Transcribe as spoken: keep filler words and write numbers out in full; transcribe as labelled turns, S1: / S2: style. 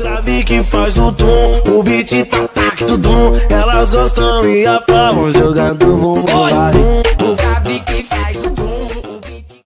S1: grave que faz o tom, o beat tá tac tudum. Elas gostam e apavam jogando bumbum.